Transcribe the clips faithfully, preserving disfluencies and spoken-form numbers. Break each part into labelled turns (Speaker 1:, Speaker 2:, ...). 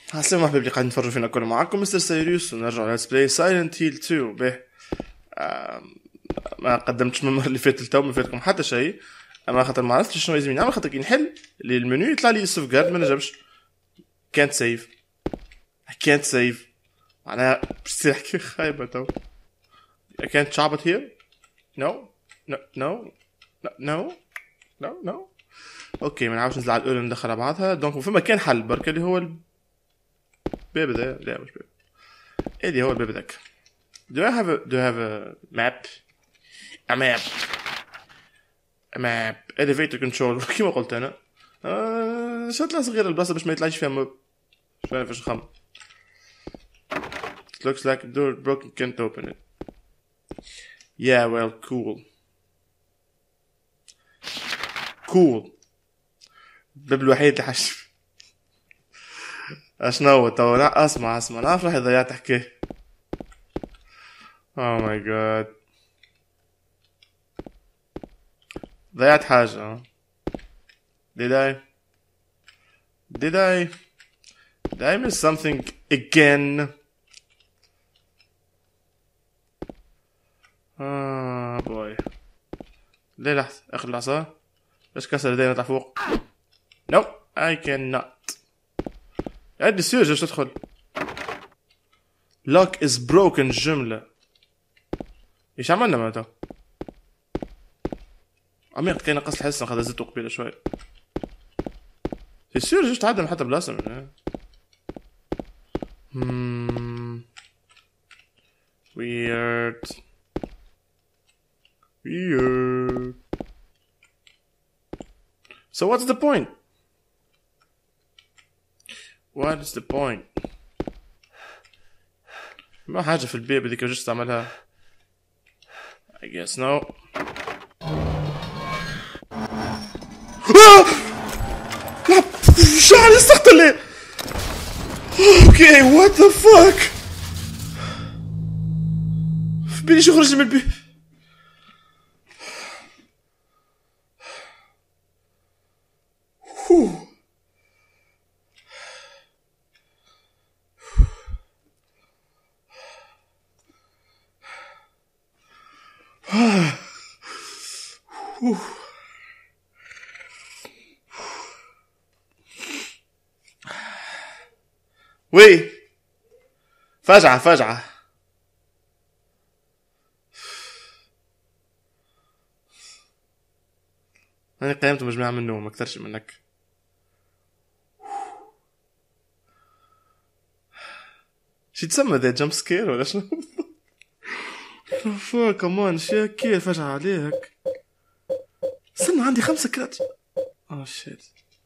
Speaker 1: السلام مرحبا اللي قاعدين نتفرجوا فينا كل معاكم مستر سيريوس ونرجع ليتس بلاي سايلنت هيل تو به. ما قدمتش من المره اللي فاتت لتو ما فاتكم حتى شيء، اما خاطر ما عرفتش شنو لازم نعمل، خاطر كي نحل لي المنيو يطلع لي السوف جارد ما نجمش كانت سيف كانت سيف معناها باش تصير حكايه خايبه تو. كانت شعبت هير نو نو نو نو نو نو اوكي ما نعرفش نزل على الاولى ندخل على بعضها. دونك فما كان حل برك اللي هو الباب ده. لا مش باب، ايه اللي هو الباب داك. do I have a do I have a map a map a map elevator control كيما قلت انا. آه شطلة صغيرة البلاصة باش ما يطلعش فيها موب. مش فاهم فاش نخمم. It looks like the door broken, can't open it. Yeah well cool cool الباب الوحيد اللي حش. اشنو تو لا اسمع اسمع لا افرح ضيعت حكايه. Oh my god ضيعت حاجة. Did I Did I Did I miss something again? Ah boy ليه لحظة اخذ العصا باش كسر يدي نطلع فوق. No I cannot. عندي سير جاش تدخل. Lock is broken جملة. ايش عملنا معناتها؟ عميق كاين نقص الحس ناخذ زيتو قبيله شوي. سي سير جاش تعدم حتى بلاصه من hmm. weird weird so what's the point? what is the point? ما حاجه في البيب هذيك جست تعملها. I guess no. لا شعري استقتل. اوكي what the fuck في بالي شو خرج من البيت. وي فجعة فجعة. أنا قيمت مجموعة من النوم أكثرش منك. شي تسمى ذا جمب سكير ولا شنو؟ فا كمان شي كيف فجعة عليك. استنى عندي خمسة كرات. اه شيت.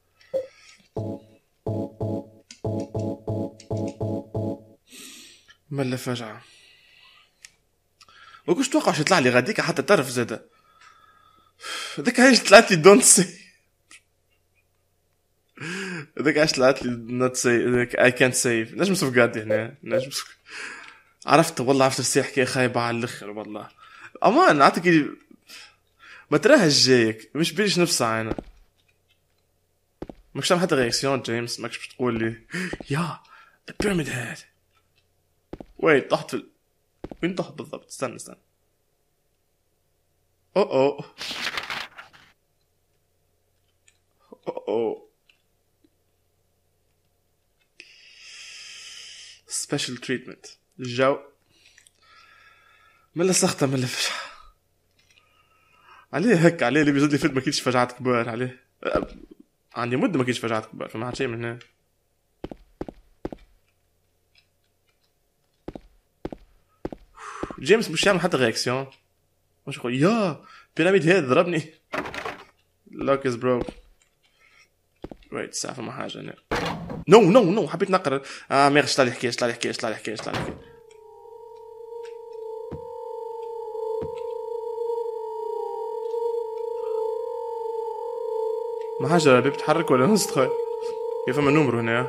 Speaker 1: ملا فجعة. ما كنتش توقع شي يطلع لي غاديك حتى تعرف زاده. هذاك عايش طلعت لي دونت سي. هذاك عايش طلعت لي نوت سي هذاك اي كانت سيف. نجم سوف قاعد هنا نجم سوف. عرفت والله عرفت السيح حكايه خايبه على الاخر والله. امان نعطيك ما تراها جايك مش بيش نفس عينه. ماكش تعمل حتى رياكسيون جيمس. ماكش باش تقول لي يا البيراميد هاد وين طحت في ال... وين طحت بالضبط؟ استنى استنى او او او او سبيشال تريتمنت الجو ملا سخطة ملا فجعة عليه هيك. عليه اللي بيزيد لي فيلم ما كيتش فجعات كبار عليه. عندي مدة ما كيتش فجعات كبار فما عاد شيء من هنا. جيمس مش يعمل حتى رياكسيون. مش يقول يا بيراميد هذا ضربني. لوك از بروك. ويت ساعة ما حاجة هنا. نو نو نو حبيت نقرا. اه ميغ شطالي حكاية شطالي حكاية شطالي حكاية شطالي حكاية. ما حاجة الباب يتحرك ولا نص تخيل. يا فما نمرو هنا.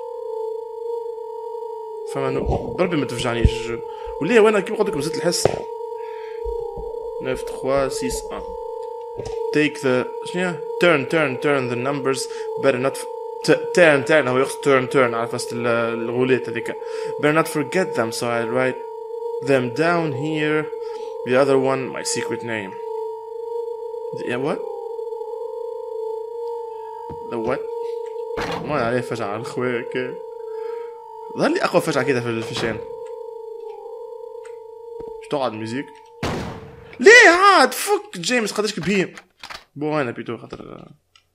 Speaker 1: فما نمرو بربي ما تفجعنيش. وليه وانا كيما قلت لكم زدت الحس. ناين ثلاثة ستة واحد. take the شنو turn turn turn the numbers better not turn turn هو يقصد turn turn على فاست الغوليت هذيك. better not forget them so I write them down here. The other one my secret name. Yeah what? The what? ما عليه فجعة على الخويك. ظهر لي أقوى فجعة كده في الفشان. مش تقعد الميوزيك؟ ليه عاد فك جيمس قداش كبير. بو أنا بيتو خاطر.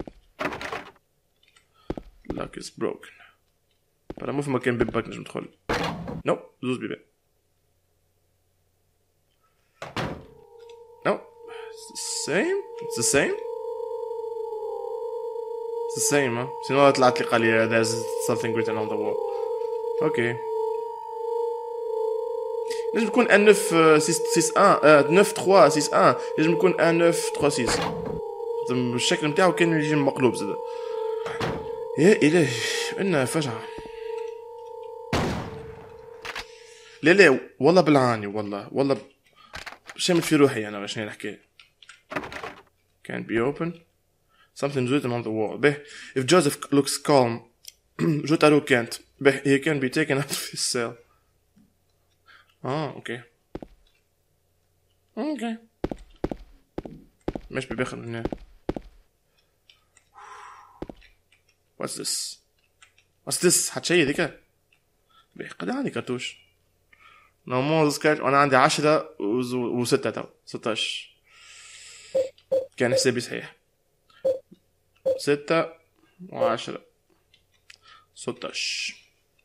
Speaker 1: Lock is broken. But مو في مكان بيب باك نجم ندخل. نو زوز بيبان. No, it's the same. It's the same. It's the same, huh? سينو طلعت لي قال لي there's something written on the wall. Okay. نجم يكون ان neuf six one neuf trois six one نجم يكون ان neuf trois six. الشكل نتاعو كان يجي مقلوب زاد. يا إلهي إنها فجعة. لا لا والله بالعاني والله والله شامل في روحي أنا باش نحكي. Can't be open. Something's written on the wall. به if Joseph looks calm, Jotaro can't. به he can be taken out of his cell. آه أوكي. أوكي. مش ببخل هنا. What's this? What's this? حتشي ذيك؟ به قد عندي كرتوش. نورمال سكاتش وأنا عندي عشرة وستة تو ستاش. كان حسابي صحيح. ستة وعشرة ستاش.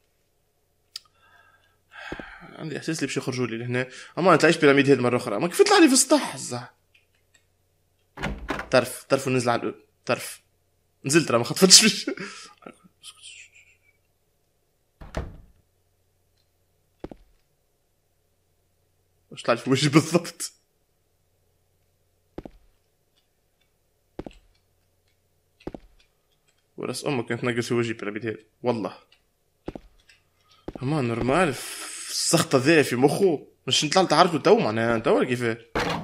Speaker 1: عندي إحساس لي باش يخرجوا لي لهنا. أما نتلاقيش بيراميد هاد مرة أخرى. ما كيف يطلع لي في السطح الزح. طرف طرف ونزل على الأول. طرف. نزلت راه ما خطفتش فيش. واش طلع في وجهي بالضبط؟ وراس امك كانت تنقص في وجهي بلا هاد والله. اما نورمال السخطه ذا في مخه مش نطلع تعرفوا تو معناها انت ولا كيفاه.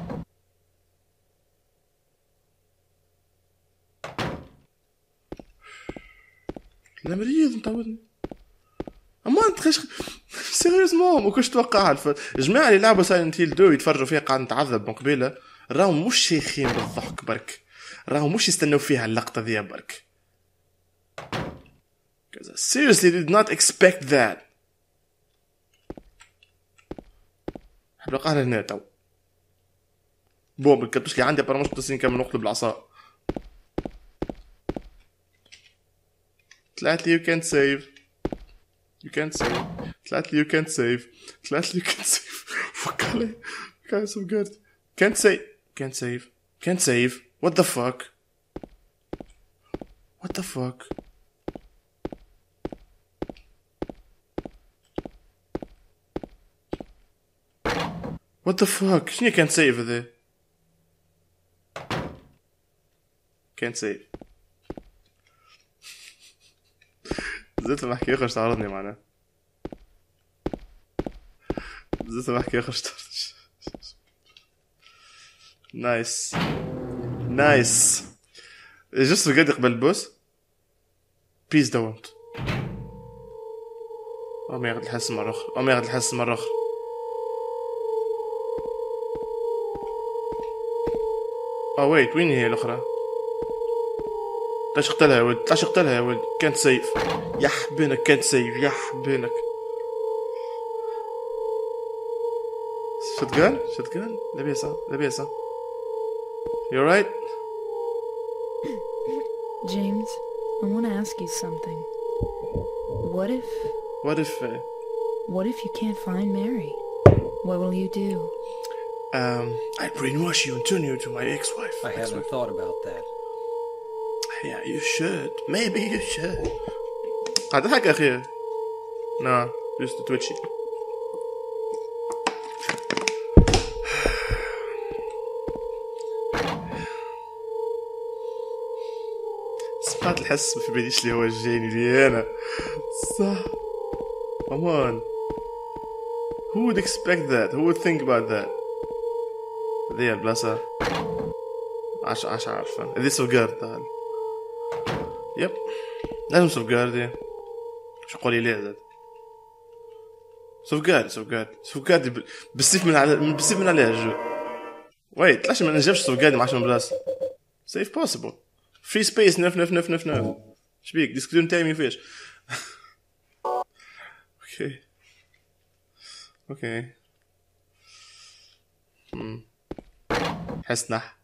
Speaker 1: لا مريض متعودني. اما انت خش سيريوزمون ما كنتش توقعها الف... الجماعه اللي لعبوا سايلنت هيل تو يتفرجوا فيها قاعد نتعذب من قبيله راهم مش شيخين بالضحك برك راهم مش يستنوا فيها اللقطه ذي برك. Because I seriously did not expect that. حبلقها هنا تو بوم الكرتوش اللي عندي برا مش متصلين كامل نقلب العصا. طلعت لي you can't save you can't save طلعت لي you can't save طلعت لي you can't save فك علي كان سو جود can't save can't save can't save what the fuck what the fuck what the fuck شنو can't save ذا can't save زيت محكي اخر تعرضني معنا زيت محكي اخر تعرض نايس نايس جست بجد قبل البوس بيس دونت او ما ياخد الحس مرة اخرى او ما ياخد الحس مرة اخرى. اه ويت وين هي الاخرى؟ تلاش اقتلها يا ولد تلاش اقتلها يا ولد كانت سيف يا حبينك كانت سيف يا حبينك. شتغان شتغان لاباسة لاباسة You alright?
Speaker 2: James, I want to ask you something. What if...
Speaker 1: What if... Uh,
Speaker 2: what if you can't find Mary? What will you do?
Speaker 1: Um, I'd brainwash you and turn you into my ex-wife.
Speaker 3: I haven't
Speaker 1: ex-wife.
Speaker 3: thought about that.
Speaker 1: Yeah, you should. Maybe you should. هذا حق أخي. No, just the twitchy. سمعت الحس في باليش اللي هو الجاني لي أنا. صح. Come on. Who would expect that? Who would think about that? ذي البلاصة. عش عش عارفة. ذي سوغر تعال. Yep. لازم سوفجارد. شو قولي ليه زاد سوفجارد سوفجارد سوفجارد بالسيف من على بالسيف من عليها الجو. ويت لاش ما نجمش سوفجارد مع عشرة بلاصه سيف بوسيبل فري سبيس نف نف نف نف نف شبيك ديسكريون تايمي فيش. اوكي اوكي امم حس نح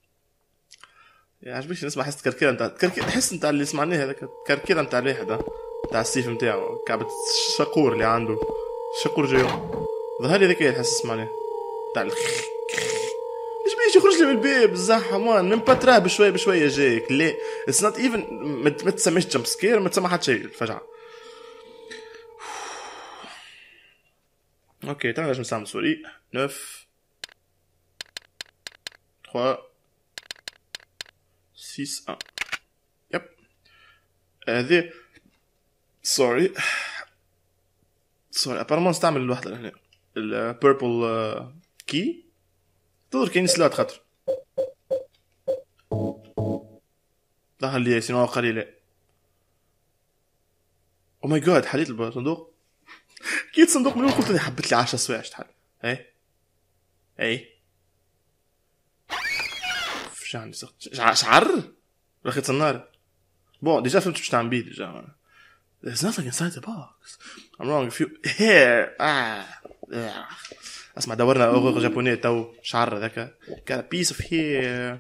Speaker 1: يا عجبنيش نسمع حس كركيره نتاع كركيره حس نتاع اللي سمعناه هذاك كركيره نتاع الواحد ها نتاع السيف نتاعو كعبة الشقور اللي عنده شقور جاي ظهر لي ذاك الحس معناه تاع الخ ايش بيجي يخرج لي من الباب الزحمه مان من باتراه بشويه بشويه جايك لا اتس نوت ايفن ما تسميش جمب سكير ما تسمى حتى شيء الفجعه. اوكي تعال نجم نستعمل سوري نوف ثلاثة ستة واحد يب هذه سوري سوري ابارمون نستعمل الوحده هنا البيربل كي تقدر كاين سلات خاطر ظهر لي سينو قليله. او ماي جاد حليت الصندوق كيت صندوق من قلت لي حبت لي عشرة سوايع شحال اي اي فشان شعر رخيت النار بون ديجا فهمت باش تعمل بيه ديجا. There's nothing inside the box. I'm wrong if you here ah yeah. اسمع دورنا اوغ جابوني تو شعر ذاك got a piece of hair.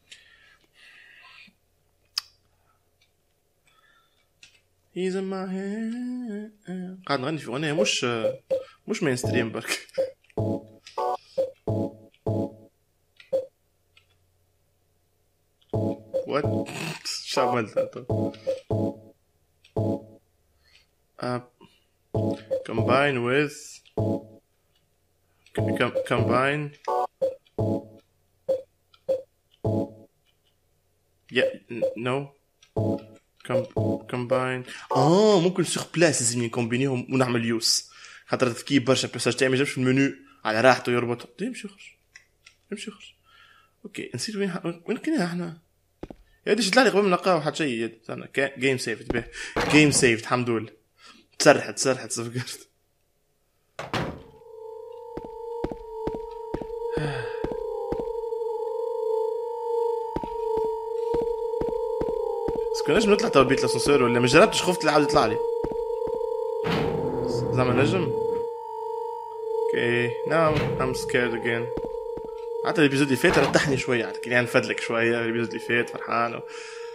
Speaker 1: He's in my hair. قاعد نغني في اغنيه مش مش مين ستريم برك. what شو عملت انت uh, combine with com combine yeah no com combine اه ممكن سوغ بلاس لازم نكومبينيهم ونعمل يوس خاطر تكيب برشا بيساج تاعي ما يجيبش في المنيو على راحته يربط يمشي يخرج يمشي يخرج. اوكي نسيت وين وين كنا احنا يا ديش تلاقي قبل ما نلقاو حد شيء استنى جيم سيف به جيم سيف الحمد لله تسرحت تسرحت صفقت. كناش نطلع تو البيت لاسانسير ولا ما جربتش خفت العاود يطلع لي زعما نجم. اوكي ناو ام سكيرد اجين. حتى الابيزود اللي فات رتحني شويه عاد كان نفدلك شويه الابيزود اللي فات فرحان و...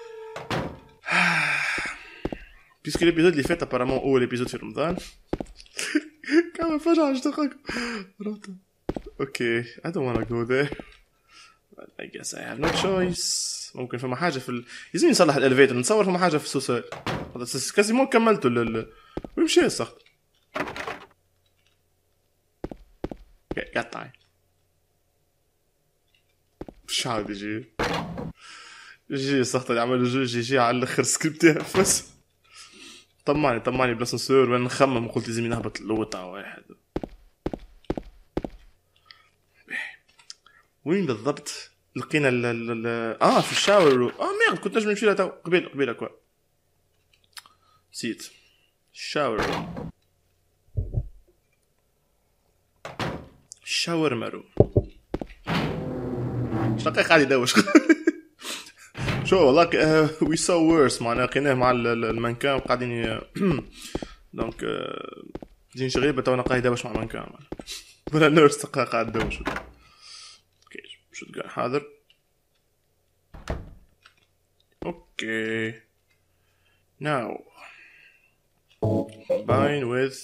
Speaker 1: بيسكو الابيزود اللي فات ابارامون اول ابيزود في رمضان كان فجأة اشتقك رحت. اوكي I don't wanna go there I guess I have no choice. ممكن فما حاجه في ال... يزين نصلح الالفيتر نتصور فما حاجه في السوسال هذا كاسي مو كملته لل ويمشي السخط قطعي شعب يجي يجي السخط اللي عمله جو جي جي على الاخر سكريبت بس طمعني طمعني بلا سنسور وانا نخمم قلت لازم نهبط اللوطه واحد. وين بالضبط لقينا ال ال اه في الشاور اه ميرد كنت نجم نمشي لها تو قبيله قبيله كوا نسيت الشاور الشاور مارو شقيق قاعد يدوش شو والله وي سو ورس معنا لقيناه مع المانكان قاعدين دونك جين شغيبه تونا قاعد يدوش مع المانكان ولا نورس قاعد يدوش. shotgun حاضر. okay now combine with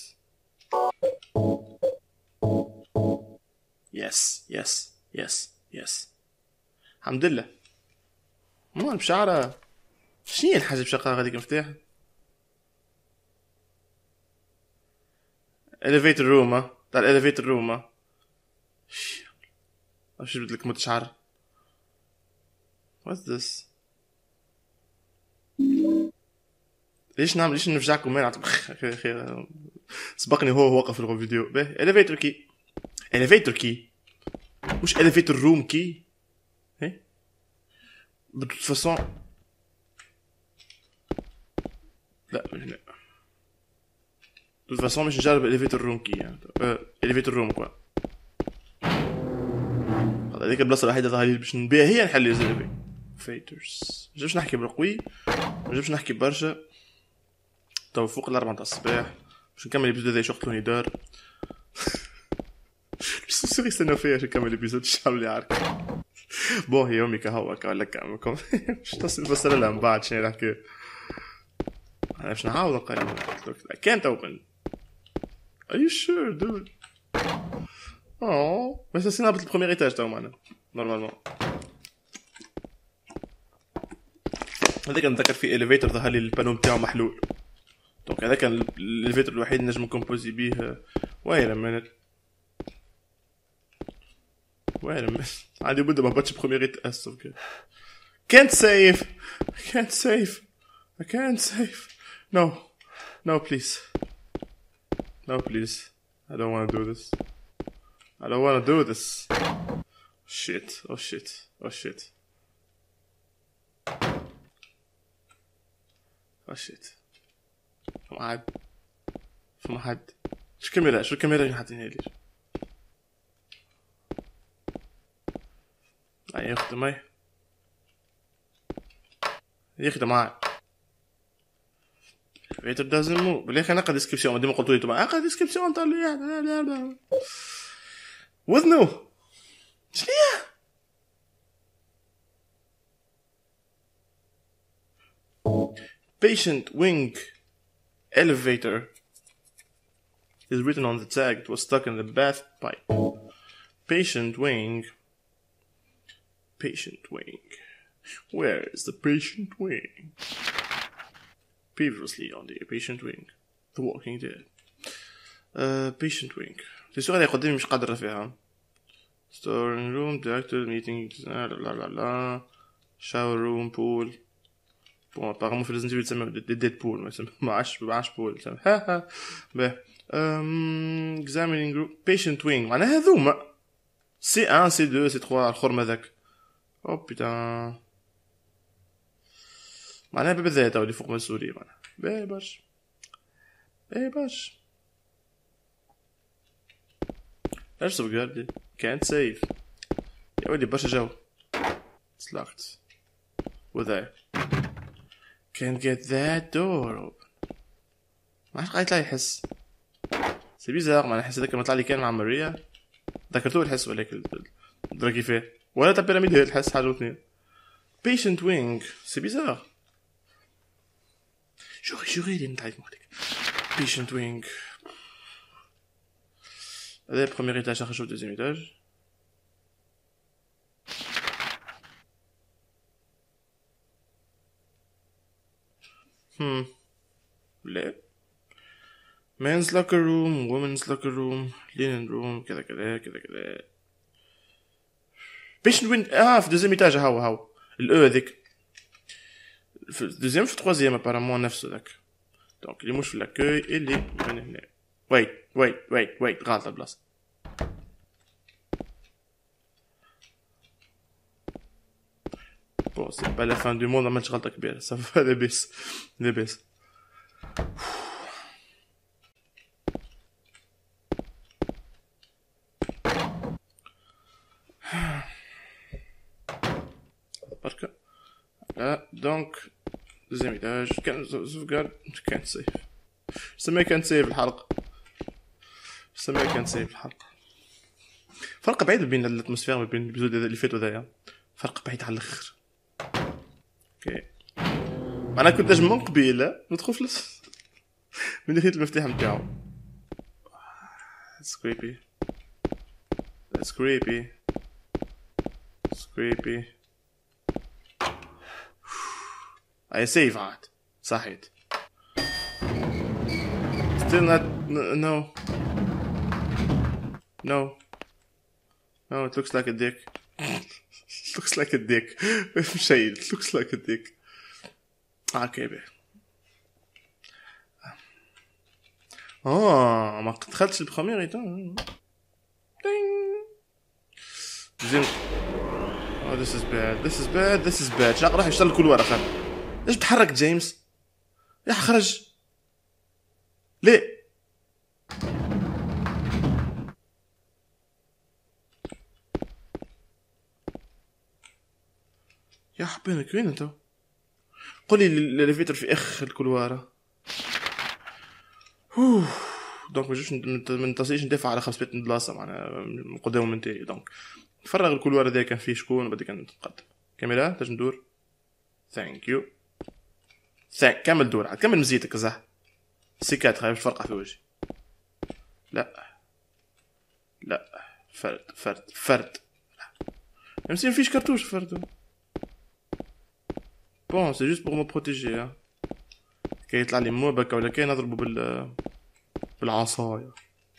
Speaker 1: yes yes yes yes الحمد لله. مو بشعره شنو الحاجه بشقه غاديك مفتاح elevator room تاع elevator room ايش بدك لك متشعر what's this ليش نعمل ليش نفجعكم وين عطب خير سبقني هو وقف في الفيديو به elevator key elevator key مش elevator room key هي بتفصل لا من هنا دو فاسون باش نجرب الاليفيتور روم كي يعني الاليفيتور روم كوا هذيك البلاصه الوحيده ظهر لي باش نبيها هي نحل لي فيترز. جبش نحكي بالقوي ما جبش نحكي برشا تو فوق الأربعة تاع الصباح باش نكمل الابيزود هذا شغلوني دار بس سوري استنى فيا باش نكمل الابيزود الشعب اللي عارف بون هي يومي كهو ولا كامكم باش تصل بسرعه لها من بعد شنو نحكي انا باش نعاود نقرا كانت اوبن Are you sure dude oh بس سينا هبط البروميير ايتاج تاعو معنا نورمالمون هذاك نتذكر في اليفيتور ظهر لي البانو نتاعو محلول دونك هذا كان الاليفيتور الوحيد نجم نكومبوزي بيه واير من واير من عادي بده ما باتش بروميير ايتاج can't save I can't save I can't save no no please no please I don't want to do this I don't want to do this shit oh shit oh shit oh shit فما حد فما حد شو الكاميرا شو الكاميرا اللي حاطينها لي اي اخت ماي ياخد معاي فيتر دازن مو بلي خلينا نقرا ديسكريبسيون ديما قلت لي تبع اقرا ديسكريبسيون تاع لي وذنو شنو patient wing elevator is written on the tag. It was stuck in the bath pipe. Patient wing. Patient wing. Where is the patient wing? Previously on the patient wing. The Walking Dead. Uh, patient wing. في سؤال يقدم مش قادر فيها. Storing room, director, meeting, لا لا لا. Shower room, pool. بون apparemment في لازم تبي تسمى ديد بول ما يسمى ما عادش ما عادش بول تسمى ها ها به um examining group patient wing معناها هذوما سي واحد سي اثنين سي ثلاثة الخرم هذاك او بيتان معناها باب الذات اللي فوق مسؤولية معناها باهي باش باهي باش ايش سوفغاردي كانت سيف يا ولدي برشا جو it's locked وذا can't get that door open ما عادش قاعد لا يحس سي بيزار ما نحس هذاك ما طلع لي كان مع ماريا ذكرتوه الحس ولا درا كيفاه ولا تاع بيراميد الحس حاجه واثنين patient wing سي بيزار جوري جوري اللي نتعيط مخك patient wing هذا بروميير ايتاج نخرجو دوزيام ايتاج Hmm. لا men's locker room women's locker room linen room كذا كذا كذا كذا باش نوين اه في دوزيام ايتاج هاو هاو الاو هذيك في دوزيام في تروازيام ابارامون نفسه ذاك دونك اللي مش في لاكوي اللي من هنا ويت ويت ويت ويت غلط البلاصه Bon, c'est pas la fin du monde, ما غلطة كبيرة ça va لاباس لاباس بركة لا دونك دوزيام ايتاج كان سوفغارد كانت سيف سمي كانت سيف الحلقة سمي كانت سيف الحلقة فرق بعيد بين الاتموسفير ما بين الابيزود اللي فات وذايا فرق بعيد على الاخر اوكي انا كنت نجم من قبيله ندخل فلوس من دخلت المفتاح نتاعو That's creepy That's creepy That's creepy I save عاد صحيت Still not no No No it looks like a dick It looks like a dick شيء It looks like a dick اوكي بيه اه ما دخلتش البروميير ايتان زين oh this is bad this is bad this is bad شنو راح يشتغل كل ورا خل ليش بتحرك جيمس يا خرج ليه يا حبيبك وين انت؟ قولي الاليفيتر في اخر الكلوار. اوه دونك ماجوش من تصيش ندافع على خمس بيت من بلاصه معناها من قدام من تاني. دونك فرغ الكلوار هذا كان فيه شكون وبعد كان نتقدم. كاميرا تنجم ندور. ثانك يو ثانك كمل دور عاد كمل مزيتك صح. سيكات خايف الفرقه في وجهي. لا لا فرد فرد فرد يمسي مفيش كرتوش فرد. بون سي جوست بور مو بروتيجي ها. كي يطلع لي موبك ولا كاين نضربه بال بالعصايه.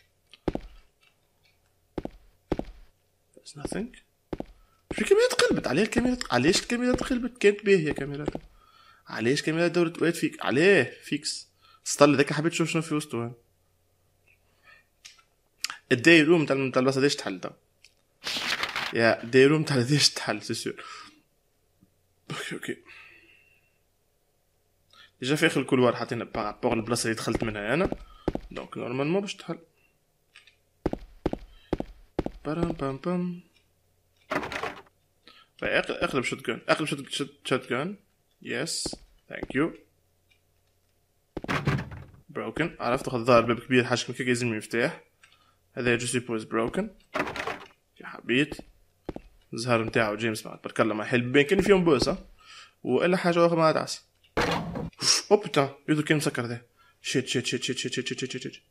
Speaker 1: There's nothing. في كاميرا تقلبت عليه الكاميرا. علاش الكاميرا تقلبت؟ كانت باهيه كاميرا. علاش كاميرا دورت وقت فيك؟ عليه فيكس سطل ذاك حبيت تشوف شنو في وسطه. الدايروم تاع تاع البلاصه ديش تحل دا يا الدايروم تاع ديش تحل سي سور. اوكي اوكي ديجا في اخر الكولوار حاطين بارابور البلاصه اللي دخلت منها انا. دونك نورمالمون باش تحل. بام بام بام اقلب شوت جان اقلب شوت شوت جان. يس ثانك يو. بروكن عرفت اخذ ظهر باب كبير حاجه كيك يلزم مفتاح. هذا جو سيبوز بروكن يا حبيت. الزهر نتاعو جيمس بعد برك الله ما يحل بين كان فيهم بوسه والا حاجه اخرى ما تعس. او بوتان يدو كان مسكر ذا. شيت شيت شيت شيت شيت شيت شيت شيت.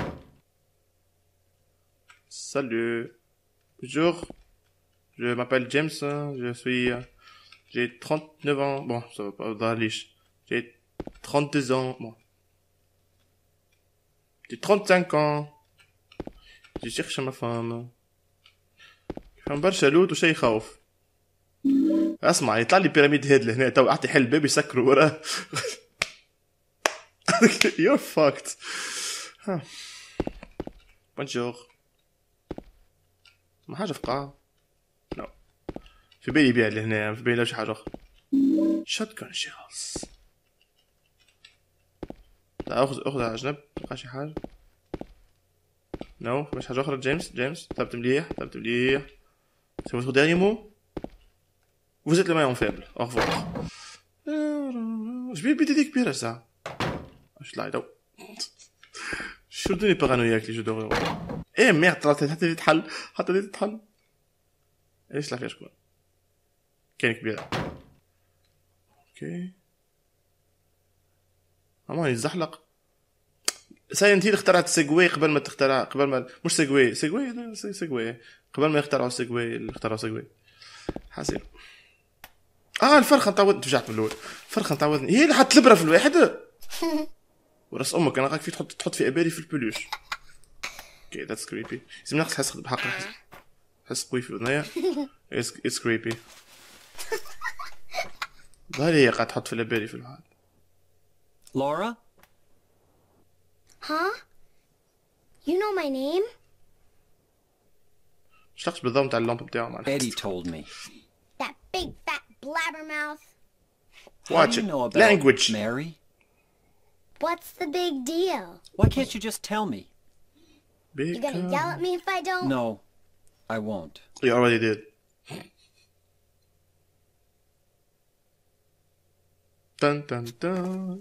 Speaker 1: Salut. Bonjour. Je m'appelle James. Je suis. J'ai trente-neuf ans. Bon, ça va pas dans la liche. J'ai trente-deux ans. Bon. J'ai trente-cinq ans. Je cherche ma femme. فهم برشا لوت وشي يخوف. اسمع يطلع لي بيراميد هيد لهنا تو اعطي حل الباب يسكروا وراه. You're fucked. ها. بونجور. ما حاجة في قاعة. نو. في بالي بيع لهنا في بالي لا شي حاجة أخرى. شوتجان شيلز. لا أخذ أخذ على جنب تلقى شي حاجة. نو مش حاجة أخرى. جيمس جيمس ثبت مليح ثبت مليح. C'est votre dernier mot? Vous êtes le maillon faible. Au revoir. Je vais péter des كبيرة ساعة. اش لا يدو. شو دوني بارانوياك لي جو دور. ايه ميرد طلعت حتى تتحل حتى تتحل. ايش لا فيها شكون؟ كاين كبيرة. اوكي. اما يزحلق. ساينت هيل اخترعت السيجوي قبل ما تخترع قبل ما مش سيجوي سيجوي سيجوي قبل ما يخترعوا السيجوي اللي اخترعوا سيجوي حاسين. اه الفرخه تعودت رجعت من الاول. الفرخه تعودني هي اللي حط البره في الواحد. وراس امك انا راك في تحط تحط في اباري في البلوش. اوكي ذاتس كريبي. لازم ناقص حس بحق حس حس قوي في اذنيا. اتس كريبي. ظهري هي قاعد تحط في الاباري في الواحد.
Speaker 3: Laura?
Speaker 4: Huh? You know my name?
Speaker 1: شلقش بالضبط على اللامب بتاعه معناها.
Speaker 3: Eddie told me.
Speaker 4: That big fat blabbermouth.
Speaker 3: How
Speaker 1: Watch
Speaker 3: do you
Speaker 1: it.
Speaker 3: know about
Speaker 1: Language.
Speaker 3: Mary?
Speaker 4: What's the big deal?
Speaker 3: Why can't you just tell me?
Speaker 4: You gonna yell at me if I don't?
Speaker 3: No, I won't.
Speaker 1: You already did. Dun dun dun.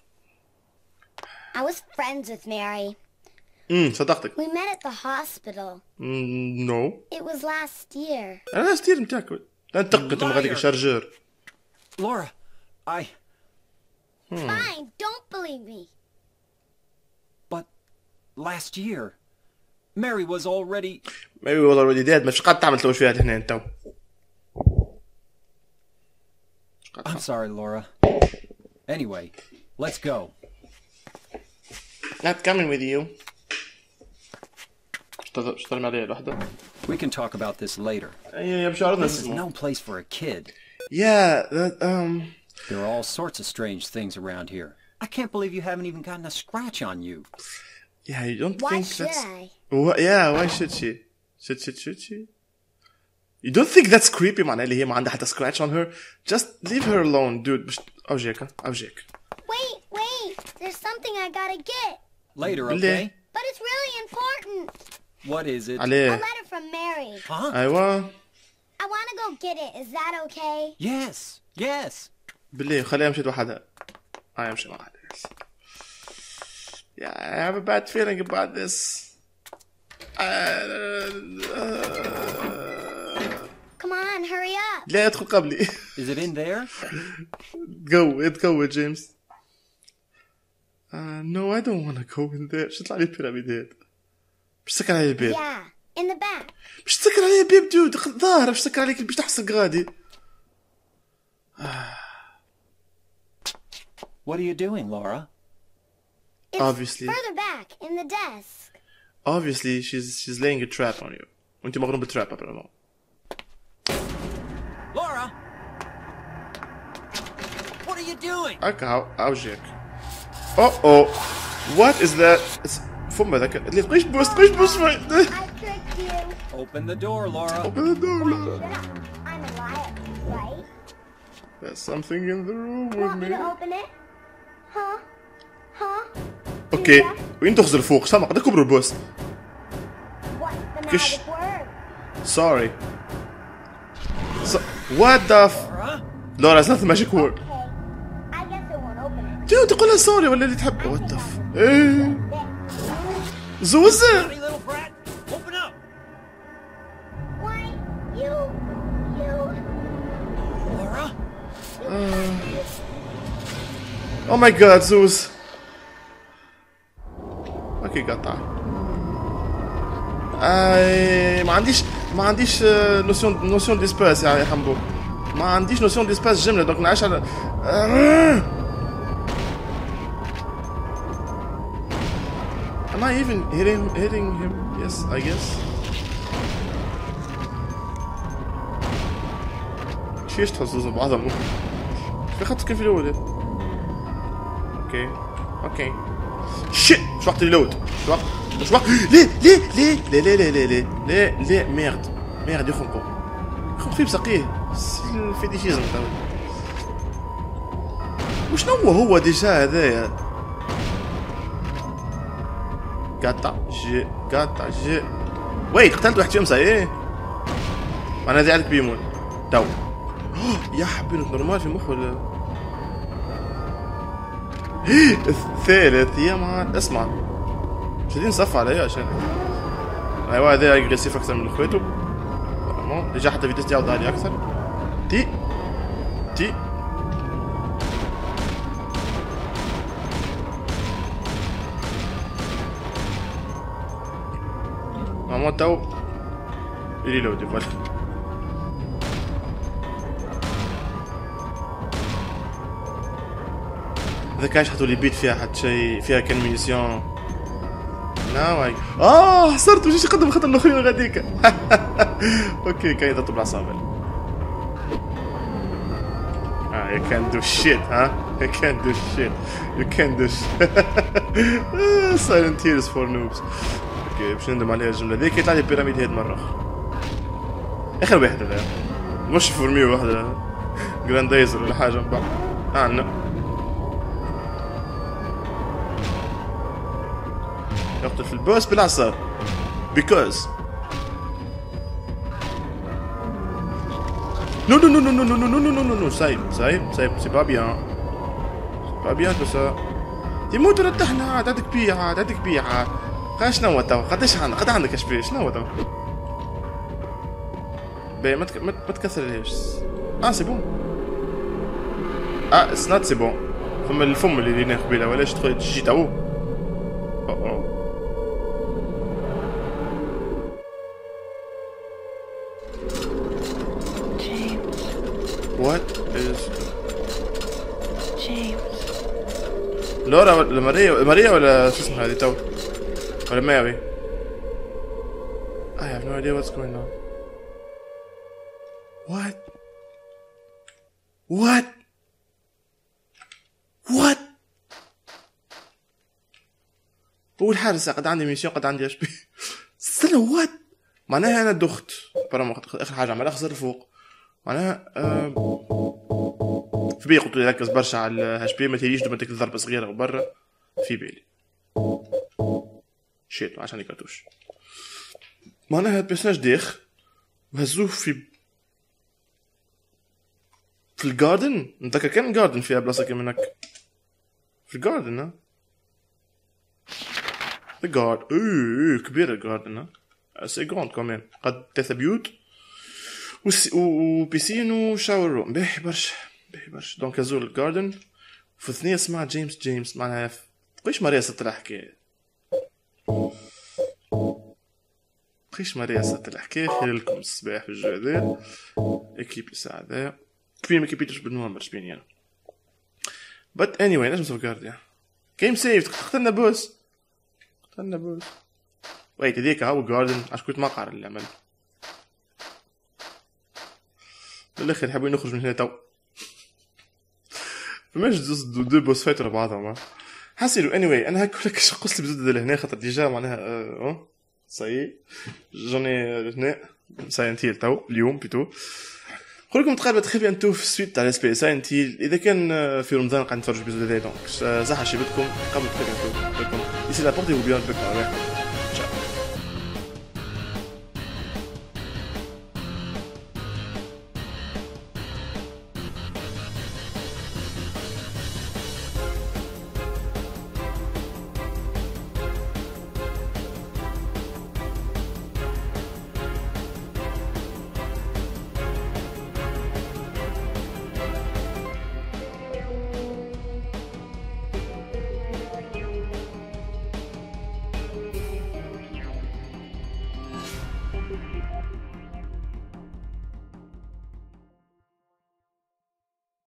Speaker 4: I was friends with Mary.
Speaker 1: امم صدقتك.
Speaker 4: We met at the hospital.
Speaker 1: Mm, no.
Speaker 4: It was last year.
Speaker 1: انا ستير نتاعك انت تقت من غاديك الشارجور.
Speaker 3: Laura, I...
Speaker 4: Fine, don't believe me.
Speaker 3: But last year, Mary was already...
Speaker 1: Maybe was already dead. مش قاعد تعمل توش فيها هنا انت.
Speaker 3: I'm sorry, Laura. Anyway, let's go.
Speaker 1: Not coming with you. اشتغل عليها الوحدة.
Speaker 3: We can talk about this later.
Speaker 1: يا بشارنا.
Speaker 3: This is no place for a kid.
Speaker 1: Yeah, that, um...
Speaker 3: There are all sorts of strange things around here. I can't believe you haven't even gotten a scratch on you.
Speaker 1: Yeah, you don't
Speaker 4: Why
Speaker 1: think
Speaker 4: should
Speaker 1: that's...
Speaker 4: I?
Speaker 1: Why, yeah, why should she? Should, should, should she? You don't think that's creepy, man? اللي هي ما عندها حتى scratch on her? Just leave her alone, dude. أوجيك أوجيك.
Speaker 4: Wait, wait. There's something I gotta get.
Speaker 3: Later,
Speaker 1: بالله.
Speaker 3: okay?
Speaker 4: But it's really important.
Speaker 3: What is it?
Speaker 4: A
Speaker 1: عليه
Speaker 4: letter from Mary.
Speaker 3: Huh?
Speaker 1: ايوه
Speaker 4: I wanna go get it. Is that okay?
Speaker 3: Yes. Yes.
Speaker 1: بالله خليها مشيت وحدها. I امشي معها. Yeah, I have a bad feeling about this. Uh,
Speaker 4: Come on, hurry up.
Speaker 1: لا ادخل قبلي.
Speaker 3: Is it in there?
Speaker 1: تقوي تقوي جيمس. Uh, no, I don't want to go in there. شو تطلع لي البيراميدات؟ مش سكر علي الباب.
Speaker 4: Yeah, in the back.
Speaker 1: مش سكر علي الباب دود ظاهر مش سكر عليك باش تحسك غادي.
Speaker 3: What are you doing, Laura?
Speaker 4: It's
Speaker 1: Obviously.
Speaker 4: further back in the desk.
Speaker 1: Obviously she's she's laying a trap on you. وانت مغروم بالتراب ابدا.
Speaker 3: Laura! What are you doing?
Speaker 1: هكا اوجيك. Oh oh. What is that? It's فم هذاك اللي تقيش بوست تقيش بوست.
Speaker 4: I tricked you.
Speaker 3: Open the door, Laura.
Speaker 1: Open the door.
Speaker 4: Shut up. I'm a liar, right?
Speaker 1: There's something in the room with
Speaker 4: Want me
Speaker 1: me.
Speaker 4: to open it? Huh? Huh?
Speaker 1: اوكي وين تغزل فوق سامع قد كبر البوست.
Speaker 4: What's the
Speaker 1: Kish.
Speaker 4: magic word?
Speaker 1: Sorry. So, what the f...
Speaker 3: Laura?
Speaker 1: Laura, it's not the magic word.
Speaker 4: Okay. I guess it won't open it.
Speaker 1: تيو تقول لها سوري ولا اللي تحب. What the f... ايه زوزة.
Speaker 3: Hey, little brat! Open up!
Speaker 4: Why? You... You...
Speaker 3: Laura?
Speaker 1: Oh my god زوز. اوكي قطع. اي ما عنديش ما عنديش نوسيون نوسيون ديسباس يا حمبو. ما عنديش نوسيون ديسباس جمله دونك نعيش على. Am I even hitting hitting him? Yes, I guess. شيش تحسوا بعضهم. في خط كيف الاول. اوكي اوكي. شيت مش وقت اللود. مش وقت مش وقت. ليه ليه ليه ليه ليه ليه ليه ليه ليه ليه ميرد ميرد يخنقوا يخنق فيه بسقيه الفيتيشيزم تاعو. وشنو هو هو ديجا هذايا؟ قطع جي قطع جي. ويت قتلت واحد فيهم صحيح؟ انا هذي عندك بيمون تو. يا حبيبي نورمال في مخ ولا؟ الثالث يا مان اسمع شادين نصف عليا عشان ايوا هذا اجريسيف اكثر من اخوته فريمون ديجا حتى فيديو تاعو عالي اكثر. تي تي ماما تو ريلود فوالا. إذا كانش حطوا لي بيت فيها حتى شيء فيها كان مينيسيون. ناوي اه حصرت وجيش يقدم خطر الاخرين غاديك. اوكي كان يضرب بالعصابه. اه you can't do shit ها you can't do shit you can't do shit. silent tears for noobs. اوكي باش ندم عليها الجمله ذيك يطلع لي بيراميد هيد مره اخر واحد هذا مش فورمي واحده جراندايزر ولا حاجه من بعد. اه نو يقتل في البوس بالعصا because non non non non non non non non non non non سايب سايب سايب سي با بيان سي با بيان تو سا تيموت رتحنا عاد عندك بيعة عاد عندك بيعة. قا شنو هو تو قداش عندك قد عندك اش بيه شنو هو تو باهي ما تك... ما تكثرليش. اه سي بون اه سنات سي بون فما الفم اللي لينا قبيله ولاش تدخل تجي تو. او او
Speaker 2: James.
Speaker 1: What is
Speaker 2: James.
Speaker 1: لورا ولا ماريا ماريا ولا شو اسمها هذه تو ولا ماري؟ I have no idea what's going on. What? What? What? هو الحارس قد عندي ميسيون قد عندي اش بي. استنى وات معناها انا دخت برا ما اخر حاجه عمال اخزر فوق معناها آه في بي قلت لي ركز برشا على الهاش بي ما تجيش دوما تك ضربه صغيره وبرا في بالي شيت عشان يكاتوش معناها البيرسوناج داخ وهزوه في في الجاردن. نتذكر كان الجاردن فيها بلاصه كمنك في الجاردن ها الجارد ايه كبير الجاردن سي جراند كمان قد ثلاثة بيوت وبيسين وشاور روم باهي برشا باهي برشا. دونك هزور الجاردن وفي الثانية اسمها جيمس جيمس معناها قيش مريسة الحكاية قيش مريسة الحكاية. خير لكم الصباح في الجو هذا اكيب الساعة كبير ما كيبيتوش بالنوامبر شبيني انا but anyway نجم سوفجارد يا جيم سيف. قتلنا بوس قتلنا بوس ويت هذيك هاو جاردن عش كنت مقعر اللي عمل بالاخر حابين نخرج من هنا تو فماش زوز دو بوس فايت ورا بعضهم حاسيلو anyway انا هاك لك قصت لي بزود لهنا خاطر ديجا معناها اه صاي جوني هنا ساينت هيل تو اليوم بيتو خليكم تقربوا تخي بيانتو في السويت تاع الاسبي ساينت هيل اذا كان في رمضان قاعد نتفرج بزود هذا دونك صح شي بدكم قبل تخي بيانتو لكم يسي لا بورتي بيان بك